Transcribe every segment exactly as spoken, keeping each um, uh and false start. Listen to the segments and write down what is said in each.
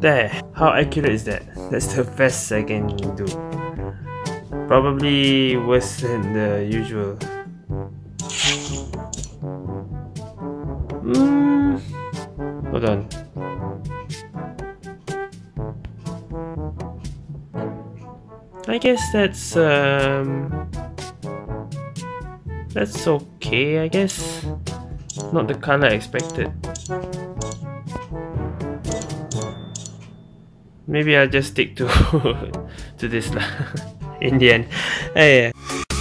There, how accurate is that? That's the best I can do. Probably worse than the usual. Mm. Hold on. I guess that's um that's okay, I guess. Not the color I expected. Maybe I'll just stick to to this lah in the end. Hey.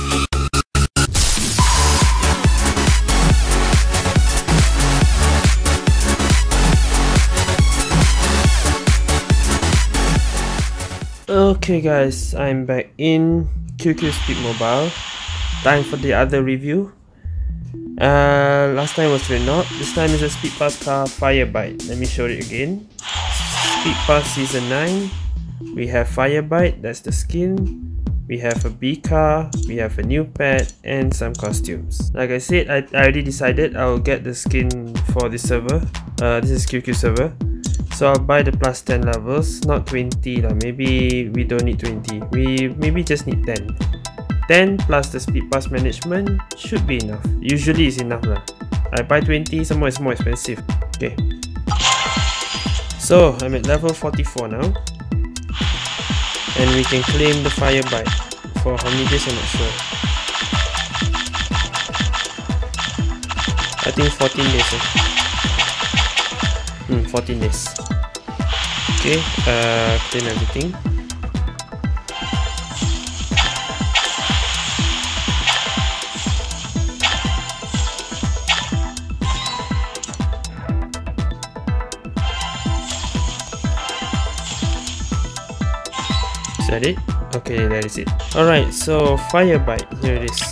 Okay guys, I'm back in Q Q Speed Mobile. Time for the other review. Uh, last time was Renault. This time is a Speed Pass car, Firebite. Let me show it again. Speed Pass Season nine. We have Firebite, that's the skin. We have a B car, we have a new pet, and some costumes. Like I said, I, I already decided I'll get the skin for this server. Uh, this is Q Q server. So I'll buy the plus ten levels, not twenty lah. Maybe we don't need twenty. We maybe just need ten. ten plus the Speed Pass management should be enough. Usually it's enough lah. I buy twenty, some more it's more expensive. Okay. So I'm at level forty-four now. And we can claim the Firebite. For how many days I'm not sure. I think fourteen days eh? Hmm, fourteen days. Okay, uh, claim everything. Is that it? Okay, that is it. Alright, so Firebite, here it is.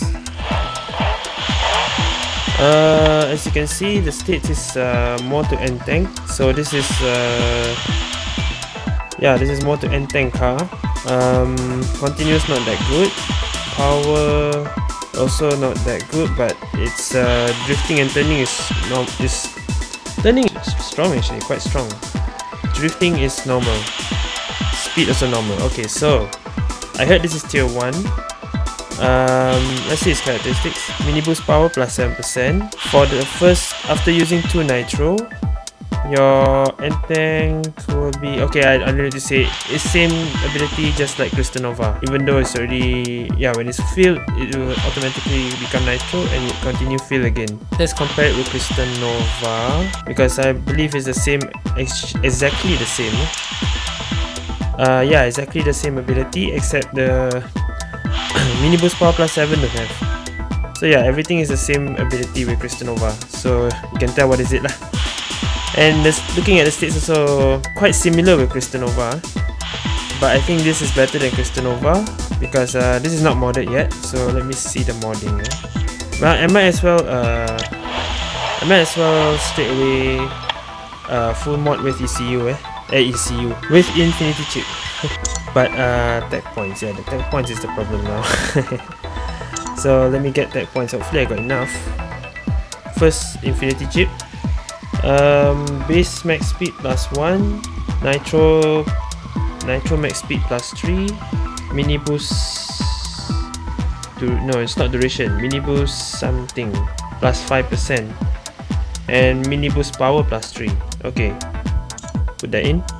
Uh, as you can see, the state is uh, more to end tank. So this is uh, yeah, this is more to end tank car. Um, continuous not that good. Power also not that good, but it's uh, drifting and turning is no is turning is strong actually, quite strong. Drifting is normal. Speed also normal. Okay, so I heard this is tier one. Um, let's see its characteristics. Mini boost power plus seven percent. For the first, after using two nitro, your end tank will be okay. I, I need to say it's same ability just like Crystal Nova. Even though it's already yeah, when it's filled, it will automatically become nitro and it continue fill again. Let's compare it with Crystal Nova because I believe it's the same, ex exactly the same. Uh, yeah, exactly the same ability except the mini boost power plus seven don't have. So yeah, everything is the same ability with Crystal Nova. So you can tell what is it lah. And this, looking at the states also quite similar with Crystal Nova. But I think this is better than Crystal Nova because uh, this is not modded yet. So let me see the modding. Eh. Well, I might as well uh, I might as well straight away uh, full mod with E C U eh. Eh, E C U with Infinity Chip. But uh, tech points, yeah, the tech points is the problem now. So let me get tech points. Hopefully I got enough. First, Infinity Chip. Um, base max speed plus one. Nitro, Nitro max speed plus three. Mini boost. Du no, it's not duration. Mini boost something plus five percent. And mini boost power plus three. Okay, put that in.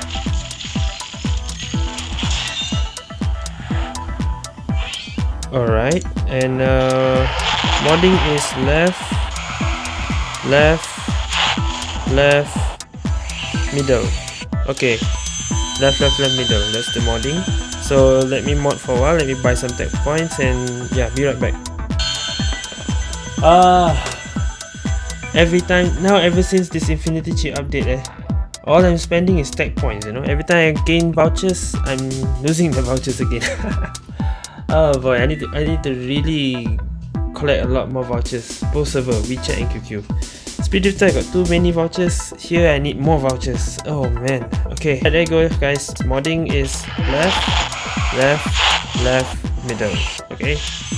Alright, and uh, modding is left, left, left, middle. Okay, left, left, left, middle. That's the modding. So let me mod for a while. Let me buy some tech points and yeah, be right back. Ah, uh, every time now, ever since this Infinity Chip update, eh, all I'm spending is tech points. You know, every time I gain vouchers, I'm losing the vouchers again. Oh boy, I need to I need to really collect a lot more vouchers. Both server, WeChat and Q Q. Speeddrifter, I got too many vouchers. Here I need more vouchers. Oh man. Okay, there you go guys. Modding is left, left, left, middle. Okay.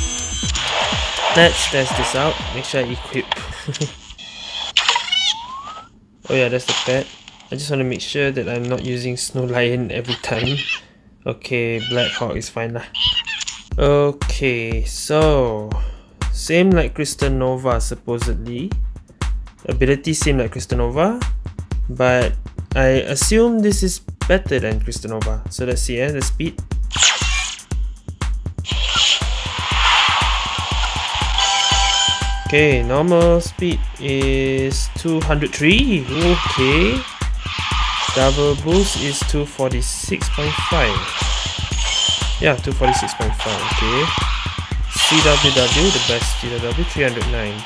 Let's test this out. Make sure I equip. Oh yeah, that's the pet. I just want to make sure that I'm not using Snow Lion every time. Okay, Black Hawk is fine lah. Okay, so same like Crystal Nova supposedly. Ability same like Crystal Nova, but I assume this is better than Crystal Nova. So let's see, eh, the speed. Okay, normal speed is two hundred three. Okay. Double boost is two forty-six point five. Yeah, two forty-six point five. Okay. C W W, the best C W W, three hundred nine.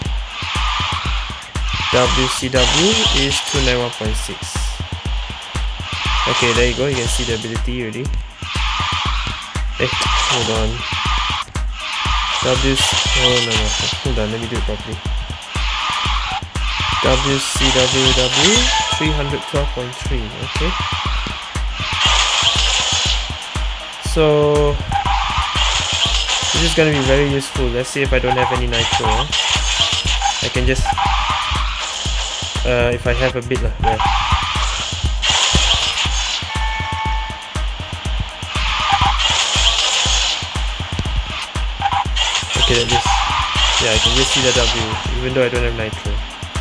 W C W is two ninety-one point six. Okay, there you go. You can see the ability already. Eh, hold on. W. Oh no no. Hold on. Let me do it properly. W C W W three twelve point three. Okay. So this is gonna be very useful. Let's see if I don't have any nitro. Eh? I can just uh if I have a bit lah. Yeah. Okay, that just yeah, I can just see the W even though I don't have nitro.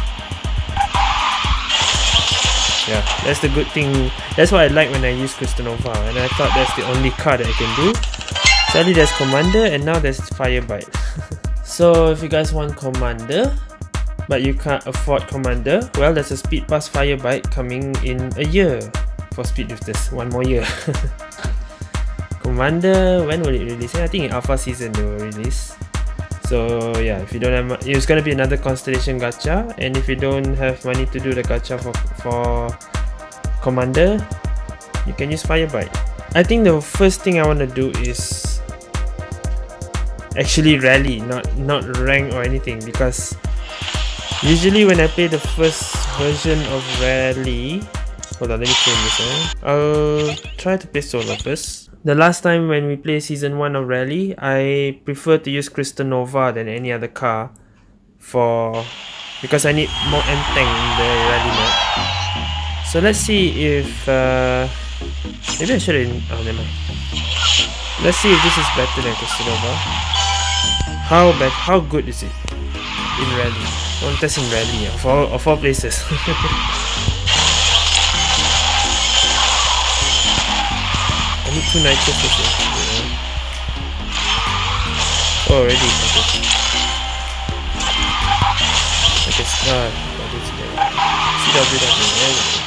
Yeah, that's the good thing. That's what I like when I use Crystal Nova, and I thought that's the only card that I can do. Sadly, there's Commander, and now there's Fire Bite. So, if you guys want Commander, but you can't afford Commander, well, there's a Speed Pass Fire Bite coming in a year for Speed Drifters. One more year. Commander, when will it release? I think in Alpha Season they will release. So yeah, if you don't have, it's gonna be another Constellation gacha, and if you don't have money to do the gacha for for Commander, you can use Fire Bite. I think the first thing I want to do is actually rally, not not rank or anything, because usually when I play the first version of rally, hold on, let me change this. Eh? I'll try to play solo first. The last time when we play season one of Rally, I prefer to use Crystal Nova than any other car for because I need more Enteng in the Rally map. So let's see if uh, maybe I should have. Oh, never mind. Let's see if this is better than Crystal Nova. How bad? How good is it in Rally? I want to test in Rally of all of all places. I need two nitros first. Yeah. Oh, already. Okay. Okay, start. C W W.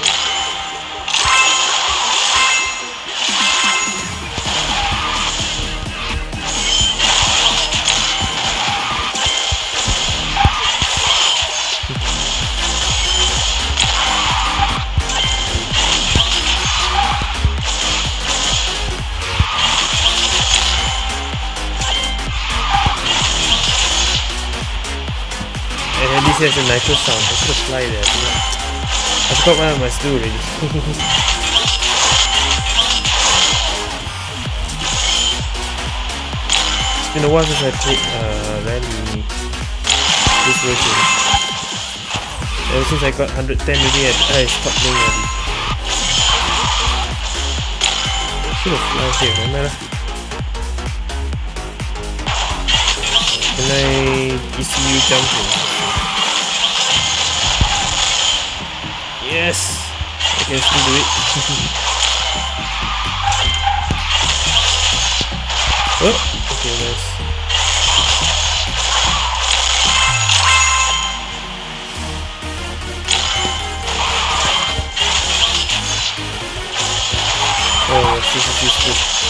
And this has a nitro sound. I should have fly there. I forgot what I must do already. It's been a while since I played uh, Rally this version. Ever since I got one hundred ten already, I, I stopped playing Rally. I should have fly here, no matter. Can I E C U jump here? Yes! I can still do it. Oh! Okay, nice. Oh, this is useful.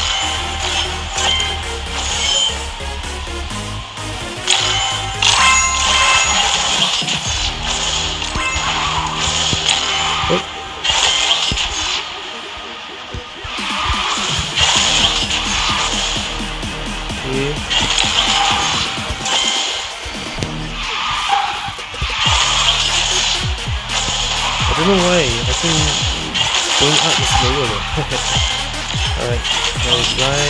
I don't know why, I think going up is slower though. Alright, now we fly.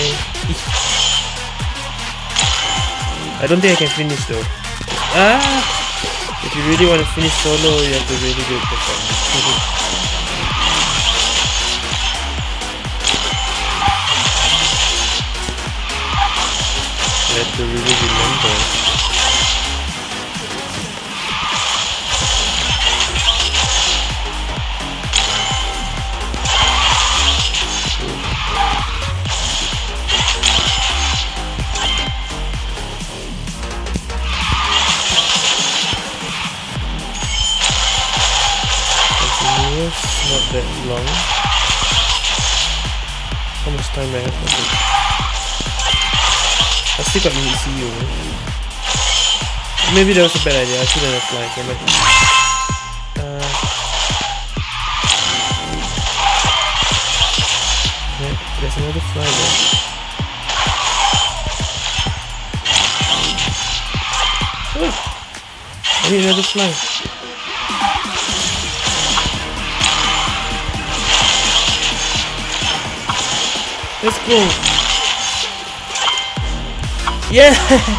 I don't think I can finish though. Ah! If you really want to finish solo, you have to really do it perfect. really remember. Not that long. How much time I have? Okay. I still got E C U. Maybe that was a bad idea. I shouldn't have fly. Okay, uh, yeah, there's another fly there. Oh, I need another fly. Let's go! Yeah!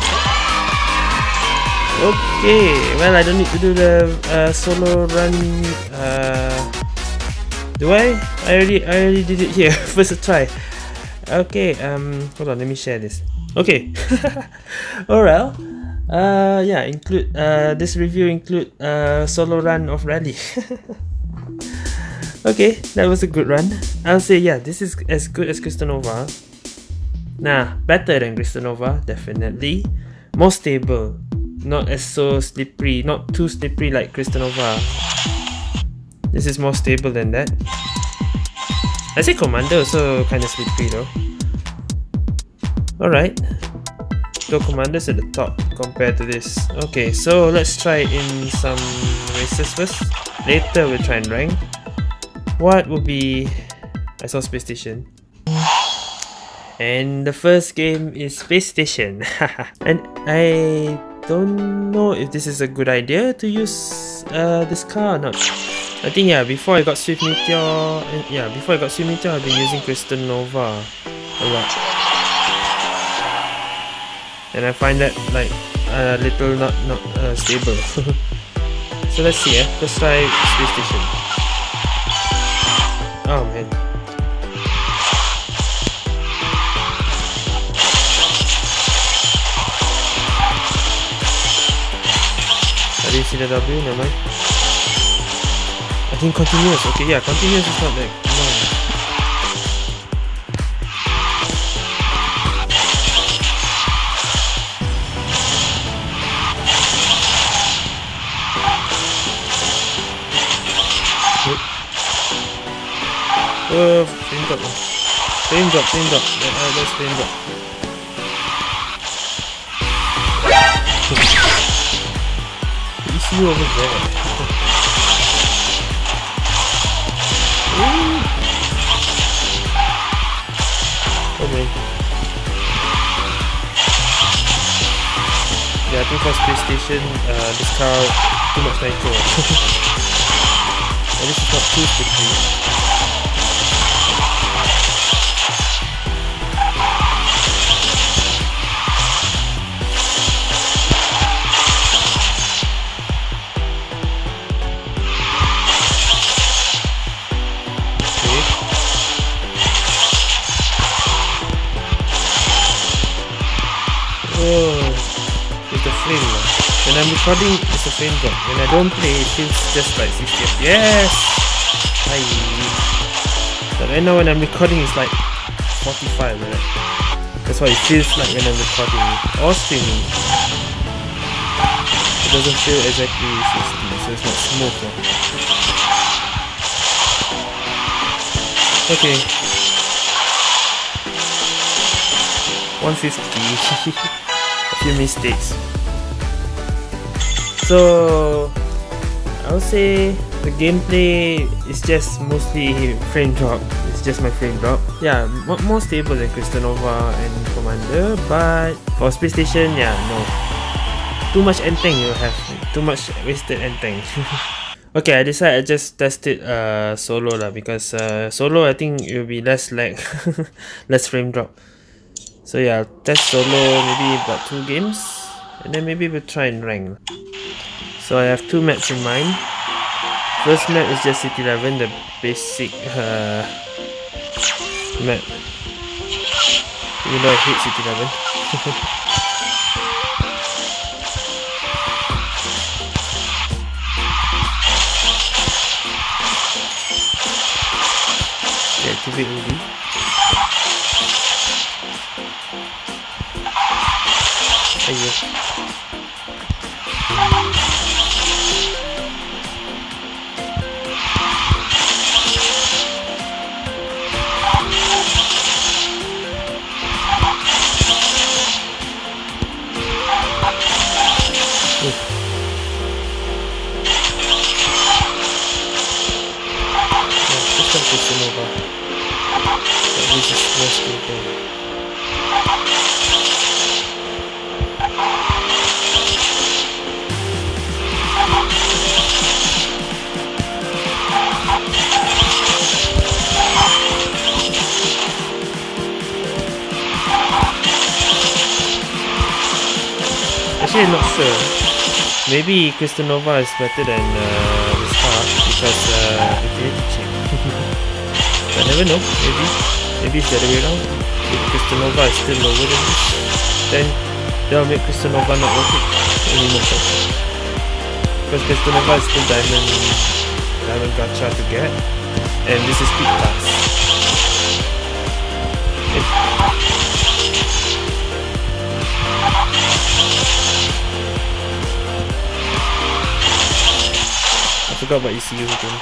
Okay, well I don't need to do the uh, solo run. Uh, do I? I already, I already did it here. First try. Okay. Um. Hold on. Let me share this. Okay. Alright. Uh. Yeah. Include. Uh. This review include uh solo run of Rally. Okay, that was a good run. I'll say yeah, this is as good as Cristanova. Nah, better than Cristanova, definitely. More stable, not as so slippery, not too slippery like Cristanova. This is more stable than that. I say Commander also kind of slippery though. Alright, so Commander's at the top compared to this. Okay, so let's try in some races first. Later we'll try and rank. What would be... I saw Space Station. And the first game is Space Station. And I don't know if this is a good idea to use uh, this car or not. I think yeah, before I got Swift Meteor... Yeah, before I got Swift Meteor, I've been using Cristanova a lot. And I find that like a little not, not uh, stable. So let's see, eh? Let's try Space Station. Oh man. I didn't see the W, never mind. I think continuous, okay, yeah, continuous is not that long. Oh, frame drop. Frame drop, frame drop. Yeah, uh, that's frame drop. E C U over there. Oh man. Yeah, I think for Space Station, uh, this car too much nitro. At least it's not too sticky. Oh, it's the frame. When I'm recording, it's a frame drop. When I don't play, it feels just like sixty F P S. Yes! Hi. But right now when I'm recording, it's like forty-five, right? That's what it feels like when I'm recording or streaming. It doesn't feel exactly sixty, so it's not smooth. Right? Okay. one fifty. Few mistakes. So I would say the gameplay is just mostly frame drop. It's just my frame drop. Yeah, more stable than Cristanova and Commander, but for Space Station, yeah, no. Too much N-Tank you have. Too much wasted N-Tank. Okay, I decided I just test it uh, solo lah, because uh, solo I think it will be less lag, less frame drop. So yeah, I'll test solo maybe about two games, and then maybe we'll try and rank. So I have two maps in mind. First map is just City eleven, the basic uh, map. Even though I hate City eleven. Deactivate already. Aiyo. Supernova. At least it's less stable. Actually, I'm not sure. Maybe Crystal Nova is better than uh, this car because uh, Infinity Chip. I never know. Maybe, maybe it's the other way around. If Crystal Nova is still lower than this, then that'll make Crystal Nova not worth it anymore. Because Crystal Nova is still diamond, diamond gacha to get, and this is Speed Pass. Okay. I forgot about E C U again.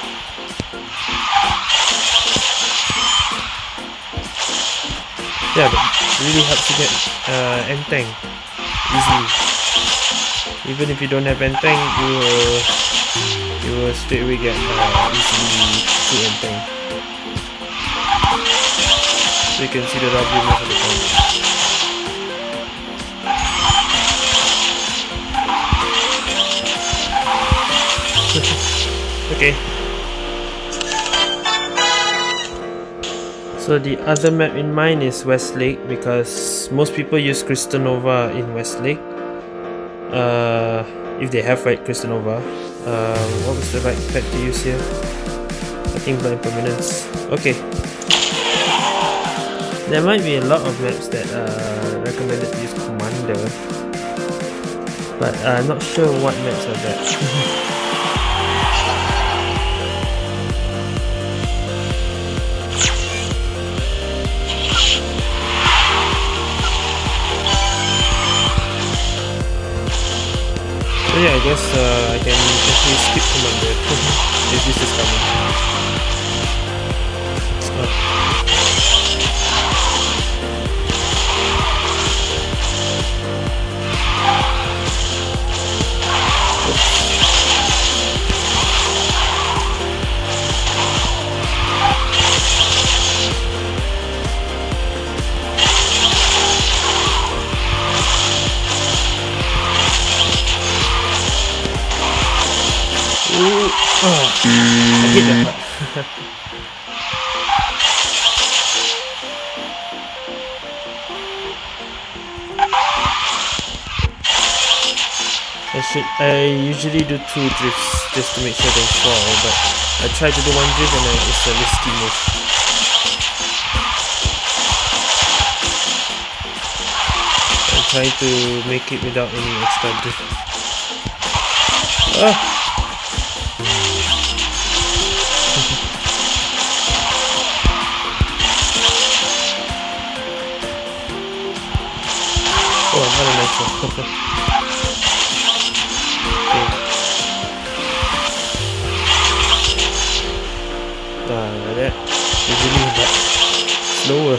Yeah, but it really helps to get uh, Entang easily. Even if you don't have Entang, you will you will straight away get uh, easily to Entang. So you can see the W most of the time. Okay. So the other map in mind is Westlake because most people use Crystal Nova in Westlake. Uh, if they have right Crystal Nova. Uh, what was the right pet to use here? I think Blind Permanence. Okay. There might be a lot of maps that are recommended to use Commander, but I'm not sure what maps are that. So yeah, I guess uh, I can actually skip Commander if this is coming. Oh. Oh, I hit that part. I should. I usually do two drifts just to make sure they fall, but I tried to do one drift and it's a risky move. I'm trying to make it without any extra drift. Ah. Oh, I'm not a nitro. Okay. Ah, like that. Usually that slower.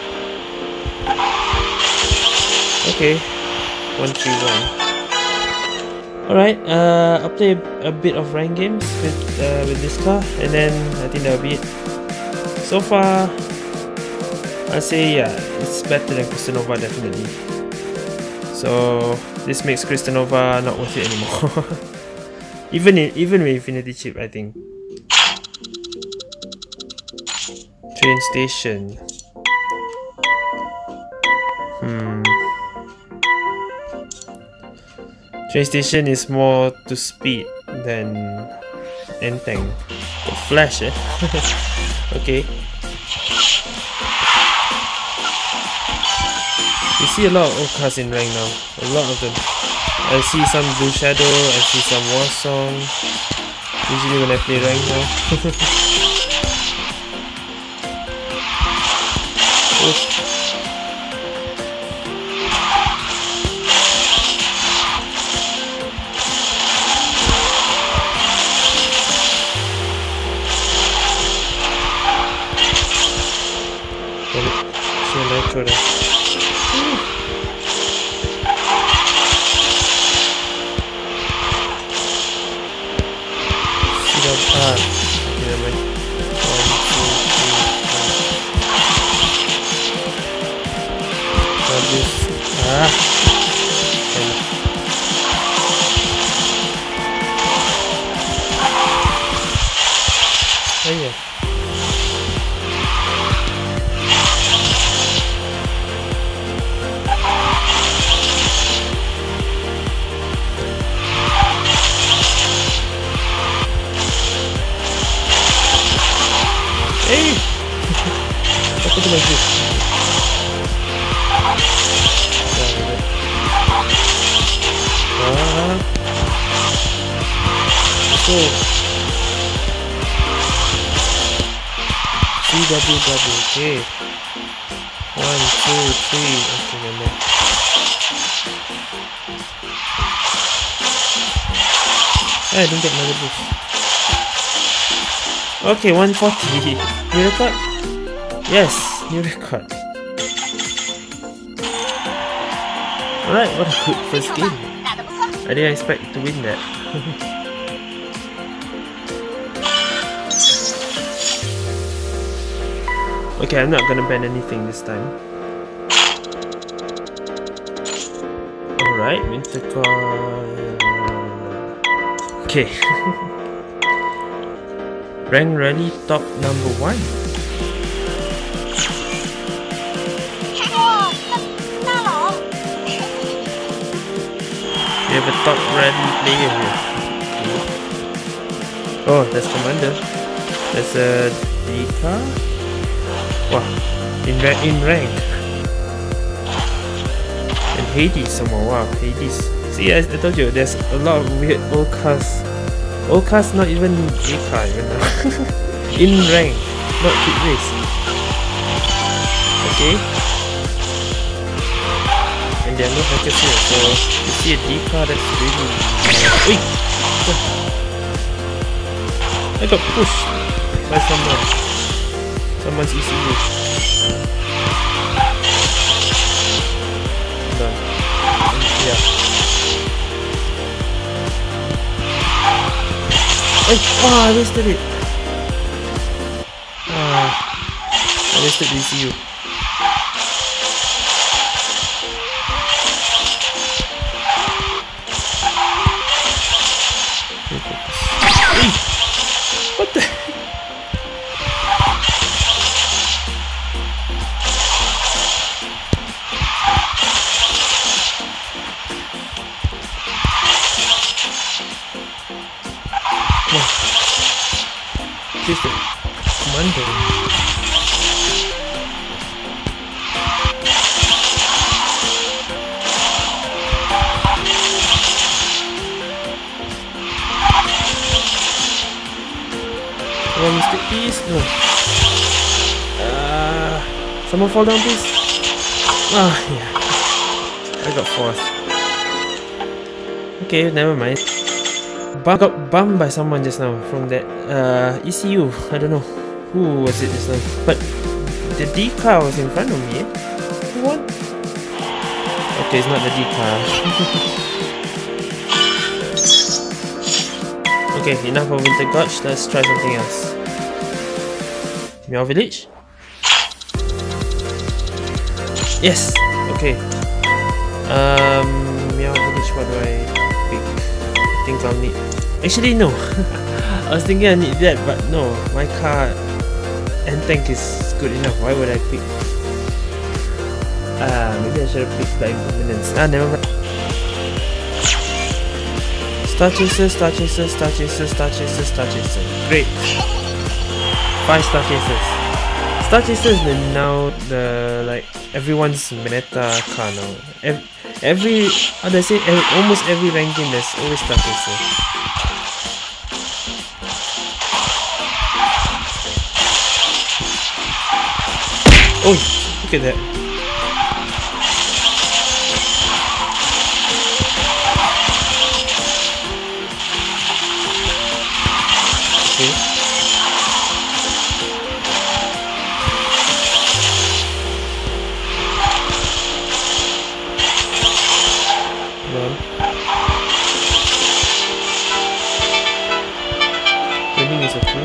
Okay. one three one. Alright, uh, I'll play a, a bit of rank games with uh, with this car, and then I think that'll be it. So far, I'll say yeah, it's better than Crystal Nova definitely. So this makes Crystal Nova not worth it anymore. even in, even with Infinity Chip, I think. Train station. Hmm. Train station is more to speed than Entang. Oh, flash, eh? Okay. You see a lot of old cars in rank now. A lot of them. I see some Blue Shadow, I see some War Song. Usually when I play rank now. Electro there. See that? Ah, okay, never mind. One, two, three, four. Got this. Ah. Oh yeah. Hey! Apa tu lagi? Ah. So. C W W. Okay. One, two, three. Okay, never. I don't get another boost. Okay, one forty. New record? Yes, new record. Alright, what a good first game. I didn't expect to win that. Okay, I'm not gonna ban anything this time. Alright, winter car. Okay. Rank Rally top number one. We have a top rally player here. Oh, that's Commander. There's a Dika. Wow, in, ra in rank. And Hades somehow. Wow, Hades. See, I, I told you, there's a lot of weird old cars. Old cars not even J car even now. In rank, not quick race. Okay. And there are no hackers here, so you see a D car that's really... Oi! I got pushed by someone. Someone's E C U. Done. Yeah. Oh, I wasted it. Ah, I wasted the E C U. What the? Just a Commander. One mistake, please. No. Uh, someone fall down, please. Ah, yeah. I got fourth. Okay, never mind. I got bumped by someone just now from that uh, E C U. I don't know who was it just now, but the D car was in front of me. Eh? Who won? Okay, it's not the D car. Okay, enough of Winter Gotch. Let's try something else. Meow Village. Yes. Okay. Um, Meow Village. What do I pick? I think I'll need. Actually, no. I was thinking I need that, but no. My car and tank is good enough. Why would I pick? Ah, maybe I should have picked the Impermanence. Ah, never mind. Star Chaser, Star Chaser, Star Chaser, Star Chaser, Star Chaser. Great. Five Star Chasers. Star Chaser is the now the like everyone's meta car now. Every, every how do I say? Every, almost every ranking there's always Star Chaser. Oh, Look at that. Okay. Well, turning is okay.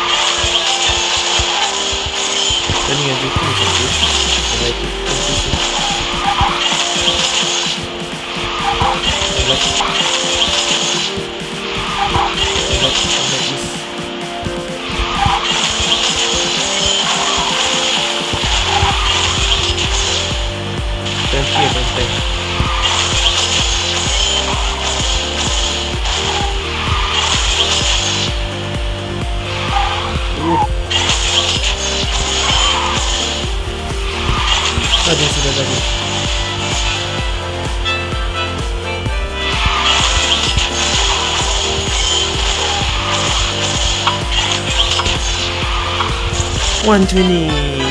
Turning everything is okay. I like it. Consistent. I like it. I like it. I like this. ten K and ten. Ada sudah tadi. one twenty.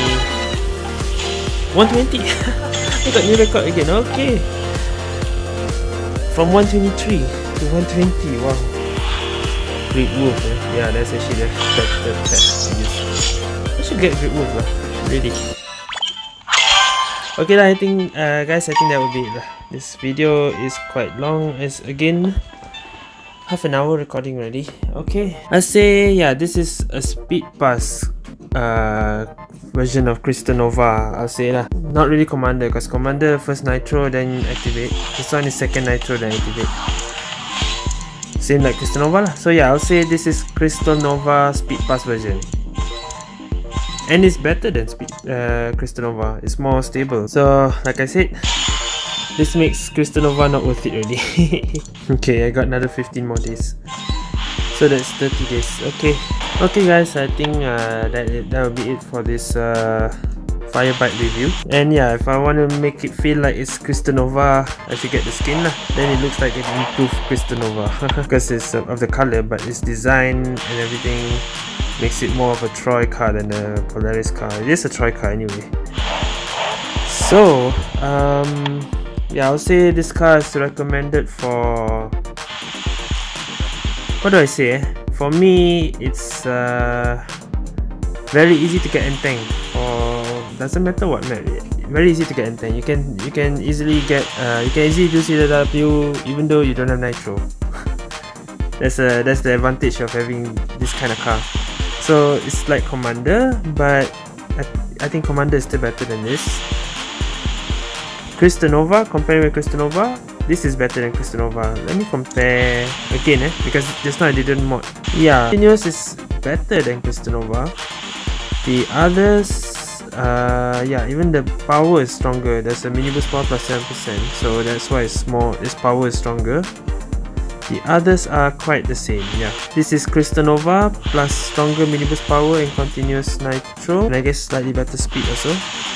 one twenty. I got new record again. Okay. From one twenty-three to one twenty. Wow. Great Wolf. Eh? Yeah, that's actually the better pet to use. I should get Great Wolf lah. Really. Okay lah, I think uh, guys, I think that would be it lah. This video is quite long, as again half an hour recording already. Okay, I say yeah, this is a speed pass uh, version of Crystal Nova. I'll say lah, not really Commander, because Commander first Nitro then activate. This one is second Nitro then activate. Same like Crystal Nova lah. So yeah, I'll say this is Crystal Nova speed pass version. And it's better than Speed, uh, Crystal Nova. It's more stable. So, like I said, this makes Crystal Nova not worth it already. Okay, I got another fifteen more days. So that's thirty days. Okay, okay guys, I think uh, that that will be it for this uh, Firebite review. And yeah, if I want to make it feel like it's Crystal Nova, I should get the skin lah. Then it looks like it improved Crystal Nova because it's uh, of the color, but its design and everything makes it more of a Troy car than a Polaris car. It is a Troy car anyway. So, um, yeah, I'll say this car is recommended for... What do I say? Eh? For me, it's uh, very easy to get Entang. Or doesn't matter what map. Very easy to get Entang. You can you can easily get uh, you can easily do C W even though you don't have Nitro. That's a that's the advantage of having this kind of car. So it's like Commander, but I, I think Commander is still better than this. Crystal Nova, comparing with Crystal Nova, this is better than Crystal Nova. Let me compare again, eh? Because just now I didn't mod. Yeah, Continuous is better than Crystal Nova. The others, uh, yeah, even the power is stronger. There's a mini boost power plus seven percent, so that's why it's more. Its power is stronger. The others are quite the same, yeah. This is Crystal Nova plus stronger mini boost power and continuous nitro, and I guess slightly better speed also.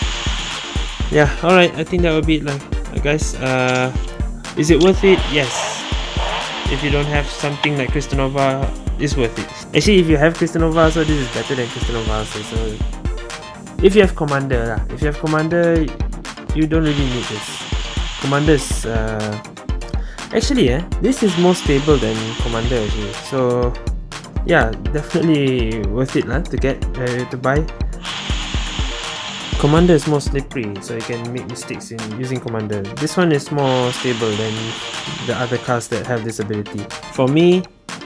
Yeah, alright, I think that will be it like uh, guys. Uh, is it worth it? Yes. If you don't have something like Crystal Nova, it's worth it. Actually, if you have Crystal Nova, so this is better than Crystal Nova also. So if you have Commander, lah, if you have Commander, you don't really need this. Commander is uh, actually, eh, this is more stable than Commander actually. So yeah, definitely worth it lah to get uh, to buy. Commander is more slippery, so you can make mistakes in using Commander. This one is more stable than the other cars that have this ability. For me,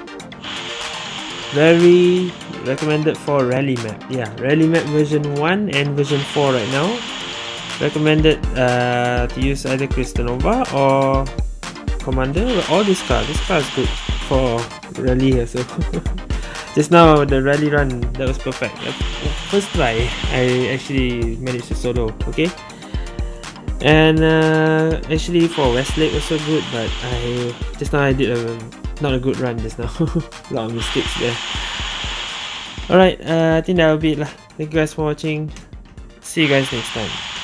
very recommended for Rally Map. Yeah, Rally Map version one and version four right now. Recommended uh, to use either Crystal Nova or Commander or this car. This car is good for rally also. Just now the rally run, that was perfect. First try I actually managed to solo. Okay, and uh, actually for Westlake also good, but I just now I did a not a good run just now. A lot of mistakes there. Alright, uh, I think that will be it lah. Thank you guys for watching. See you guys next time.